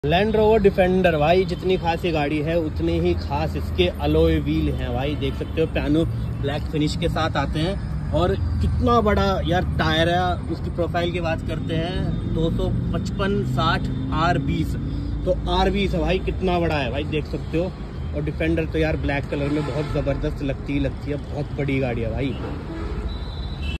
Land rover defender भाई, जितनी खास ये गाड़ी है उतनी ही खास इसके अलॉय व्हील हैं भाई। देख सकते हो पियानो ब्लैक फिनिश के साथ आते हैं। और कितना बड़ा यार टायर है। उसकी प्रोफाइल की बात करते हैं 255/60 R20, तो R20 है भाई, कितना बड़ा है भाई, देख सकते हो। और डिफेंडर तो यार ब्लैक कलर में बहुत ज़बरदस्त लगती है, बहुत बड़ी गाड़ी है भाई।